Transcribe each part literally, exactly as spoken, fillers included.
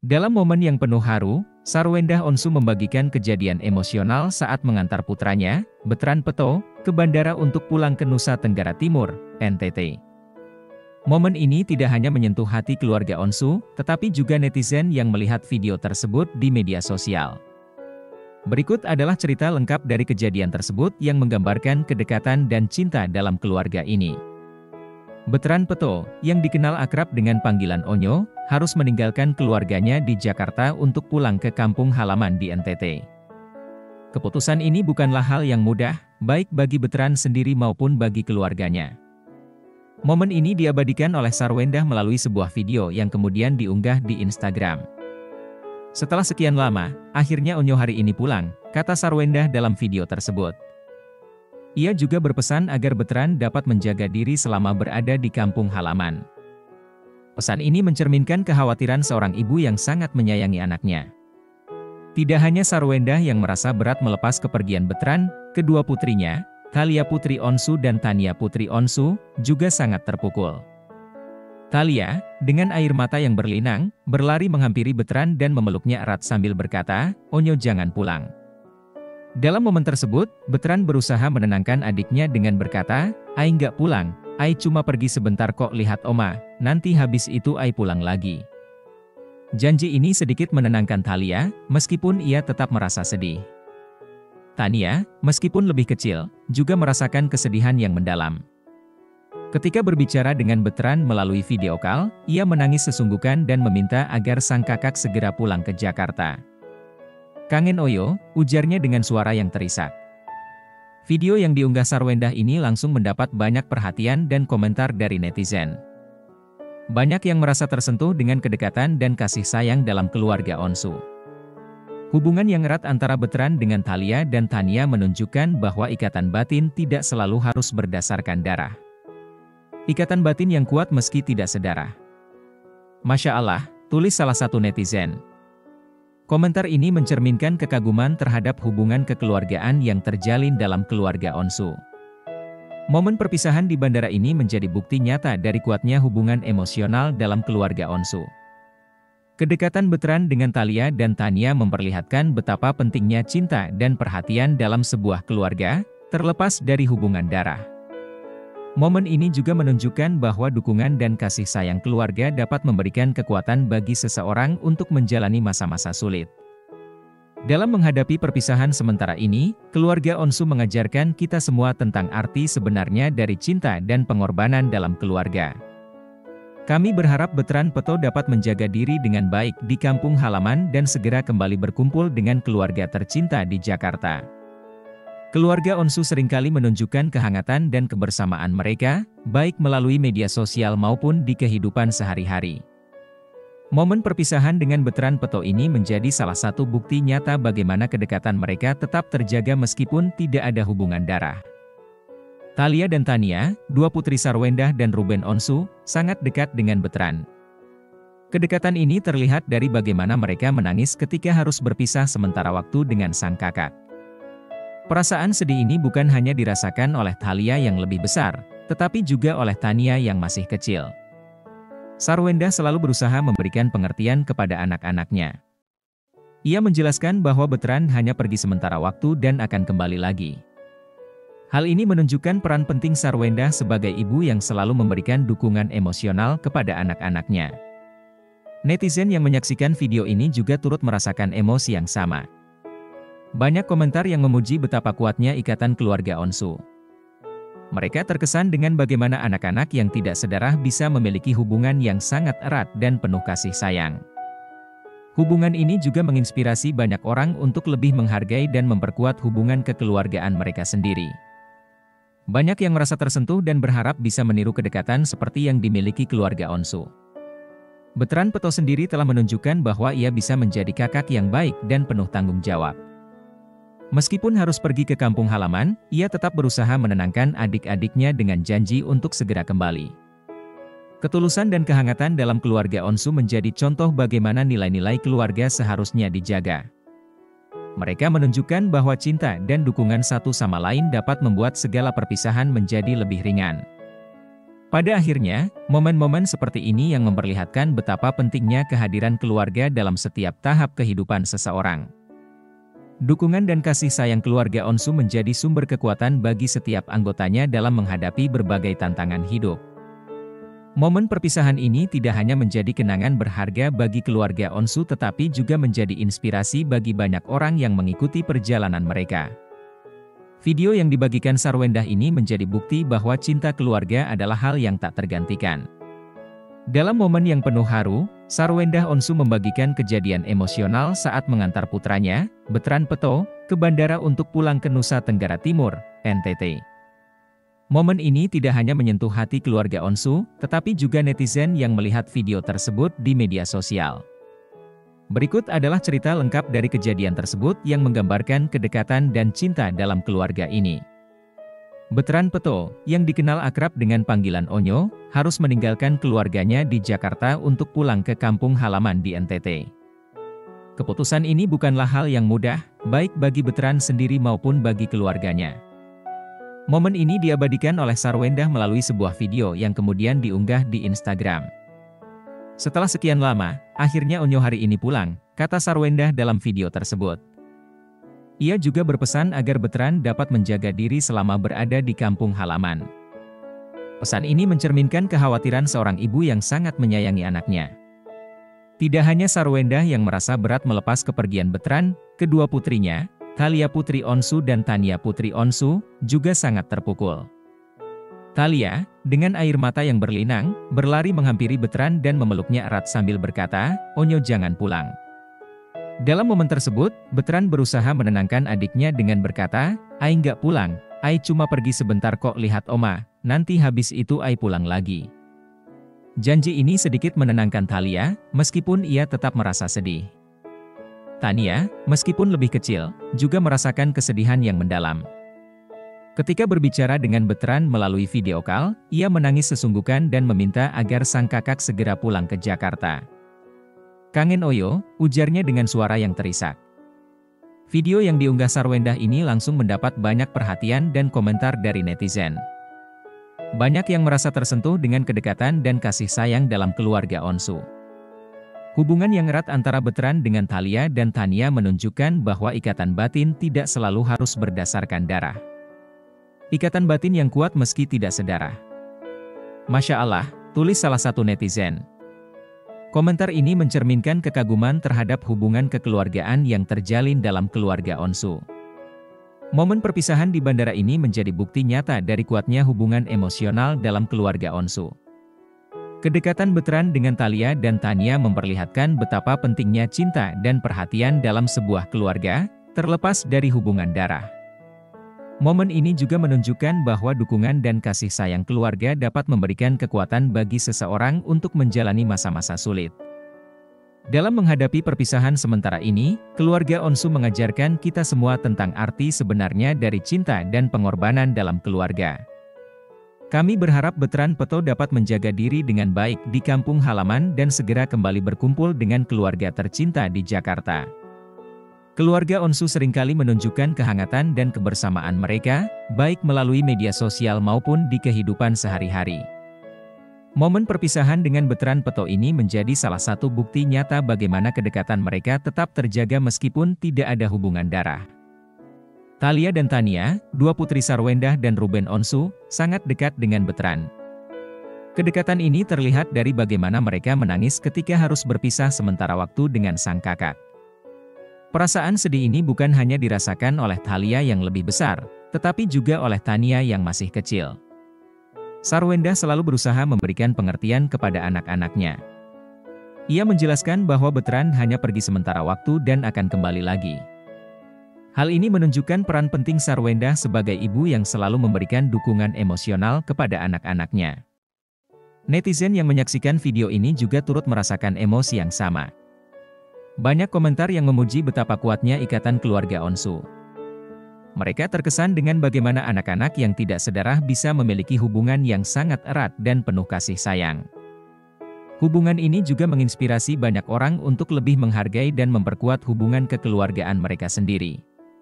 Dalam momen yang penuh haru, Sarwendah Onsu membagikan kejadian emosional saat mengantar putranya, Betran Peto, ke bandara untuk pulang ke Nusa Tenggara Timur, N T T. Momen ini tidak hanya menyentuh hati keluarga Onsu, tetapi juga netizen yang melihat video tersebut di media sosial. Berikut adalah cerita lengkap dari kejadian tersebut yang menggambarkan kedekatan dan cinta dalam keluarga ini. Betran Peto, yang dikenal akrab dengan panggilan Onyo, harus meninggalkan keluarganya di Jakarta untuk pulang ke kampung halaman di N T T. Keputusan ini bukanlah hal yang mudah, baik bagi Betran sendiri maupun bagi keluarganya. Momen ini diabadikan oleh Sarwendah melalui sebuah video yang kemudian diunggah di Instagram. Setelah sekian lama, akhirnya Onyo hari ini pulang, kata Sarwendah dalam video tersebut. Ia juga berpesan agar Betran dapat menjaga diri selama berada di kampung halaman. Pesan ini mencerminkan kekhawatiran seorang ibu yang sangat menyayangi anaknya. Tidak hanya Sarwendah yang merasa berat melepas kepergian Betran, kedua putrinya, Thalia Putri Onsu dan Tania Putri Onsu, juga sangat terpukul. Thalia, dengan air mata yang berlinang, berlari menghampiri Betran dan memeluknya erat sambil berkata, "Onyo jangan pulang." Dalam momen tersebut, Betran berusaha menenangkan adiknya dengan berkata, "Ai nggak pulang, Ai cuma pergi sebentar kok lihat Oma, nanti habis itu Ai pulang lagi." Janji ini sedikit menenangkan Thalia, meskipun ia tetap merasa sedih. Tania, meskipun lebih kecil, juga merasakan kesedihan yang mendalam. Ketika berbicara dengan Betran melalui video call, ia menangis sesungguhkan dan meminta agar sang kakak segera pulang ke Jakarta. "Kangen Oyo," ujarnya dengan suara yang terisak. Video yang diunggah Sarwendah ini langsung mendapat banyak perhatian dan komentar dari netizen. Banyak yang merasa tersentuh dengan kedekatan dan kasih sayang dalam keluarga Onsu. Hubungan yang erat antara Betran dengan Thalia dan Tania menunjukkan bahwa ikatan batin tidak selalu harus berdasarkan darah. Ikatan batin yang kuat meski tidak sedarah. "Masya Allah," tulis salah satu netizen. Komentar ini mencerminkan kekaguman terhadap hubungan kekeluargaan yang terjalin dalam keluarga Onsu. Momen perpisahan di bandara ini menjadi bukti nyata dari kuatnya hubungan emosional dalam keluarga Onsu. Kedekatan Betran dengan Thalia dan Tania memperlihatkan betapa pentingnya cinta dan perhatian dalam sebuah keluarga, terlepas dari hubungan darah. Momen ini juga menunjukkan bahwa dukungan dan kasih sayang keluarga dapat memberikan kekuatan bagi seseorang untuk menjalani masa-masa sulit. Dalam menghadapi perpisahan sementara ini, keluarga Onsu mengajarkan kita semua tentang arti sebenarnya dari cinta dan pengorbanan dalam keluarga. Kami berharap Betran Peto dapat menjaga diri dengan baik di kampung halaman dan segera kembali berkumpul dengan keluarga tercinta di Jakarta. Keluarga Onsu seringkali menunjukkan kehangatan dan kebersamaan mereka, baik melalui media sosial maupun di kehidupan sehari-hari. Momen perpisahan dengan Betran Peto ini menjadi salah satu bukti nyata bagaimana kedekatan mereka tetap terjaga meskipun tidak ada hubungan darah. Thalia dan Tania, dua putri Sarwendah dan Ruben Onsu, sangat dekat dengan Betran. Kedekatan ini terlihat dari bagaimana mereka menangis ketika harus berpisah sementara waktu dengan sang kakak. Perasaan sedih ini bukan hanya dirasakan oleh Thalia yang lebih besar, tetapi juga oleh Tania yang masih kecil. Sarwendah selalu berusaha memberikan pengertian kepada anak-anaknya. Ia menjelaskan bahwa Betran hanya pergi sementara waktu dan akan kembali lagi. Hal ini menunjukkan peran penting Sarwendah sebagai ibu yang selalu memberikan dukungan emosional kepada anak-anaknya. Netizen yang menyaksikan video ini juga turut merasakan emosi yang sama. Banyak komentar yang memuji betapa kuatnya ikatan keluarga Onsu. Mereka terkesan dengan bagaimana anak-anak yang tidak sedarah bisa memiliki hubungan yang sangat erat dan penuh kasih sayang. Hubungan ini juga menginspirasi banyak orang untuk lebih menghargai dan memperkuat hubungan kekeluargaan mereka sendiri. Banyak yang merasa tersentuh dan berharap bisa meniru kedekatan seperti yang dimiliki keluarga Onsu. Betran Peto sendiri telah menunjukkan bahwa ia bisa menjadi kakak yang baik dan penuh tanggung jawab. Meskipun harus pergi ke kampung halaman, ia tetap berusaha menenangkan adik-adiknya dengan janji untuk segera kembali. Ketulusan dan kehangatan dalam keluarga Onsu menjadi contoh bagaimana nilai-nilai keluarga seharusnya dijaga. Mereka menunjukkan bahwa cinta dan dukungan satu sama lain dapat membuat segala perpisahan menjadi lebih ringan. Pada akhirnya, momen-momen seperti ini yang memperlihatkan betapa pentingnya kehadiran keluarga dalam setiap tahap kehidupan seseorang. Dukungan dan kasih sayang keluarga Onsu menjadi sumber kekuatan bagi setiap anggotanya dalam menghadapi berbagai tantangan hidup. Momen perpisahan ini tidak hanya menjadi kenangan berharga bagi keluarga Onsu tetapi juga menjadi inspirasi bagi banyak orang yang mengikuti perjalanan mereka. Video yang dibagikan Sarwendah ini menjadi bukti bahwa cinta keluarga adalah hal yang tak tergantikan. Dalam momen yang penuh haru, Sarwendah Onsu membagikan kejadian emosional saat mengantar putranya, Betran Peto, ke bandara untuk pulang ke Nusa Tenggara Timur, N T T. Momen ini tidak hanya menyentuh hati keluarga Onsu, tetapi juga netizen yang melihat video tersebut di media sosial. Berikut adalah cerita lengkap dari kejadian tersebut yang menggambarkan kedekatan dan cinta dalam keluarga ini. Betran Peto, yang dikenal akrab dengan panggilan Onyo, harus meninggalkan keluarganya di Jakarta untuk pulang ke kampung halaman di N T T. Keputusan ini bukanlah hal yang mudah, baik bagi Betran sendiri maupun bagi keluarganya. Momen ini diabadikan oleh Sarwendah melalui sebuah video yang kemudian diunggah di Instagram. Setelah sekian lama, akhirnya Onyo hari ini pulang, kata Sarwendah dalam video tersebut. Ia juga berpesan agar Betran dapat menjaga diri selama berada di kampung halaman. Pesan ini mencerminkan kekhawatiran seorang ibu yang sangat menyayangi anaknya. Tidak hanya Sarwendah yang merasa berat melepas kepergian Betran, kedua putrinya, Thalia Putri Onsu dan Tania Putri Onsu, juga sangat terpukul. Thalia, dengan air mata yang berlinang, berlari menghampiri Betran dan memeluknya erat sambil berkata, "Onyo jangan pulang." Dalam momen tersebut, Betran berusaha menenangkan adiknya dengan berkata, "Ai nggak pulang, Ai cuma pergi sebentar kok lihat Oma, nanti habis itu Ai pulang lagi." Janji ini sedikit menenangkan Thalia, meskipun ia tetap merasa sedih. Tania, meskipun lebih kecil, juga merasakan kesedihan yang mendalam. Ketika berbicara dengan Betran melalui video call, ia menangis sesungguhkan dan meminta agar sang kakak segera pulang ke Jakarta. "Kangen Oyo," ujarnya dengan suara yang terisak. Video yang diunggah Sarwendah ini langsung mendapat banyak perhatian dan komentar dari netizen. Banyak yang merasa tersentuh dengan kedekatan dan kasih sayang dalam keluarga Onsu. Hubungan yang erat antara Betran dengan Thalia dan Tania menunjukkan bahwa ikatan batin tidak selalu harus berdasarkan darah. Ikatan batin yang kuat meski tidak sedarah. Masya Allah, tulis salah satu netizen. Komentar ini mencerminkan kekaguman terhadap hubungan kekeluargaan yang terjalin dalam keluarga Onsu. Momen perpisahan di bandara ini menjadi bukti nyata dari kuatnya hubungan emosional dalam keluarga Onsu. Kedekatan Betran dengan Thalia dan Tania memperlihatkan betapa pentingnya cinta dan perhatian dalam sebuah keluarga, terlepas dari hubungan darah. Momen ini juga menunjukkan bahwa dukungan dan kasih sayang keluarga dapat memberikan kekuatan bagi seseorang untuk menjalani masa-masa sulit. Dalam menghadapi perpisahan sementara ini, keluarga Onsu mengajarkan kita semua tentang arti sebenarnya dari cinta dan pengorbanan dalam keluarga. Kami berharap Betran Peto dapat menjaga diri dengan baik di kampung halaman dan segera kembali berkumpul dengan keluarga tercinta di Jakarta. Keluarga Onsu seringkali menunjukkan kehangatan dan kebersamaan mereka, baik melalui media sosial maupun di kehidupan sehari-hari. Momen perpisahan dengan Betran Peto ini menjadi salah satu bukti nyata bagaimana kedekatan mereka tetap terjaga meskipun tidak ada hubungan darah. Thalia dan Tania, dua putri Sarwendah dan Ruben Onsu, sangat dekat dengan Betran. Kedekatan ini terlihat dari bagaimana mereka menangis ketika harus berpisah sementara waktu dengan sang kakak. Perasaan sedih ini bukan hanya dirasakan oleh Thalia yang lebih besar, tetapi juga oleh Tania yang masih kecil. Sarwendah selalu berusaha memberikan pengertian kepada anak-anaknya. Ia menjelaskan bahwa Betran hanya pergi sementara waktu dan akan kembali lagi. Hal ini menunjukkan peran penting Sarwendah sebagai ibu yang selalu memberikan dukungan emosional kepada anak-anaknya. Netizen yang menyaksikan video ini juga turut merasakan emosi yang sama. Banyak komentar yang memuji betapa kuatnya ikatan keluarga Onsu. Mereka terkesan dengan bagaimana anak-anak yang tidak sedarah bisa memiliki hubungan yang sangat erat dan penuh kasih sayang. Hubungan ini juga menginspirasi banyak orang untuk lebih menghargai dan memperkuat hubungan kekeluargaan mereka sendiri.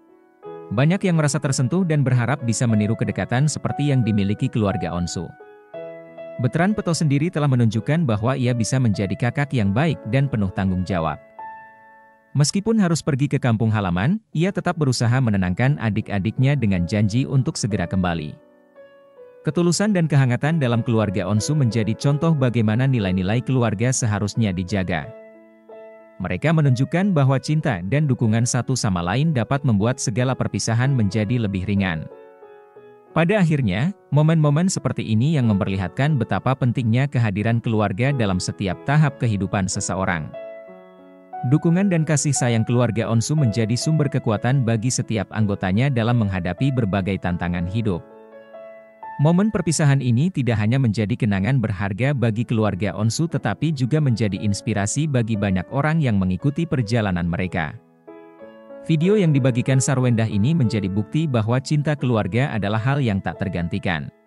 Banyak yang merasa tersentuh dan berharap bisa meniru kedekatan seperti yang dimiliki keluarga Onsu. Beteran Peto sendiri telah menunjukkan bahwa ia bisa menjadi kakak yang baik dan penuh tanggung jawab. Meskipun harus pergi ke kampung halaman, ia tetap berusaha menenangkan adik-adiknya dengan janji untuk segera kembali. Ketulusan dan kehangatan dalam keluarga Onsu menjadi contoh bagaimana nilai-nilai keluarga seharusnya dijaga. Mereka menunjukkan bahwa cinta dan dukungan satu sama lain dapat membuat segala perpisahan menjadi lebih ringan. Pada akhirnya, momen-momen seperti ini yang memperlihatkan betapa pentingnya kehadiran keluarga dalam setiap tahap kehidupan seseorang. Dukungan dan kasih sayang keluarga Onsu menjadi sumber kekuatan bagi setiap anggotanya dalam menghadapi berbagai tantangan hidup. Momen perpisahan ini tidak hanya menjadi kenangan berharga bagi keluarga Onsu tetapi juga menjadi inspirasi bagi banyak orang yang mengikuti perjalanan mereka. Video yang dibagikan Sarwendah ini menjadi bukti bahwa cinta keluarga adalah hal yang tak tergantikan.